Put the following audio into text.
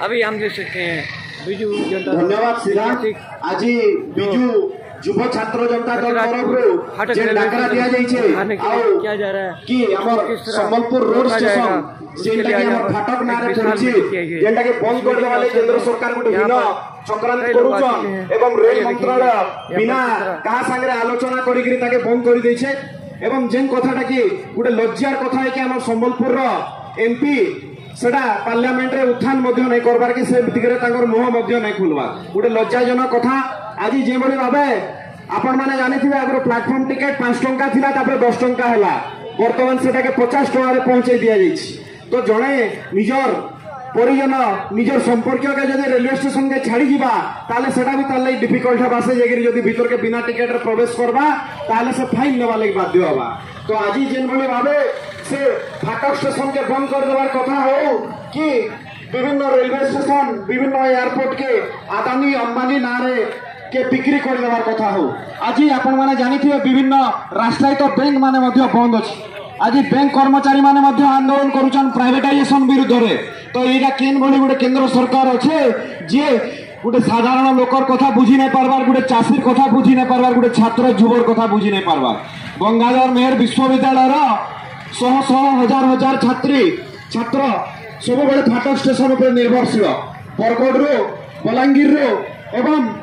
अभी हम देख सकते हैं बिजू जनता धन्यवाद सिद्धांत। आज बिजू युव छात्र जनता दल तरफ जे डाकरा दिया जाइछे क्या जा रहा है कि हमर संबलपुर रोड स्टेशन जेंटा कि हमर फाटक नारे पड़छि जेंटा कि बंद कर देवाले केंद्र सरकार गुटे बिना चक्रांत करूछन एवं रेल मंत्रालय बिना का संगे आलोचना करी करी ताके बंद कर दैछे एवं जेन कथाटा कि गुटे लज्जार कथा है कि हमर संबलपुर रो एमपी सेटा पार्लियामेंट रे उत्थान मध्य नहीं करबार कि से दिगरे तांगर मुह मध्य नहीं खुलवा गुटे लज्जाजनक कथा। आज जे बड़ी भाबे आपण माने जानिथिबे अगर प्लेटफॉर्म टिकट 5 टंका थिला तापर 10 टंका हैला वर्तमान सेटा के 50 टंका रे पहुंचे दिया जाइछि। तो जणे निजर परिजन निजर संपर्क के जदि रेलवे स्टेशन के छाड़ी जीवा ताले सेटा भी ताले डिफिकल्ट हबा से जेगिरी जदि भीतर के बिना टिकट रे प्रवेश करबा ताले से फाइन लेवा लागि बाध्य हबा। तो आज जेन बड़ी भाबे से फाटक स्टेशन के बंद कर देवार कथा हो कि विभिन्न रेलवे स्टेशन विभिन्न एयरपोर्ट के आदानी अंबानी नारे के बिक्री कर देवार कथा हो। आज आपण माने जानिथिबे विभिन्न राष्ट्रायत्त बैंक माने मध्य बंद अछि। आज बैंक कर्मचारी माने मध्य आंदोलन करूछन प्राइवेटाइजेशन विरुद्ध रे। तो एटा केन भली गुटे केंद्र सरकार अच्छे जे गुटे साधारण लोकर कथा बुझी नहीं पारबार गुटे चाषीर कथा बुझी नहीं पारबार गुटे छात्र युवर कथा बुझी नहीं पारबार। गंगाधर मेहर विश्वविद्यालय शह शह हजार हजार छात्री छात्र सब बड़े फाटक स्टेशन पर निर्भरशील बरगढ़ बलांगीर एवं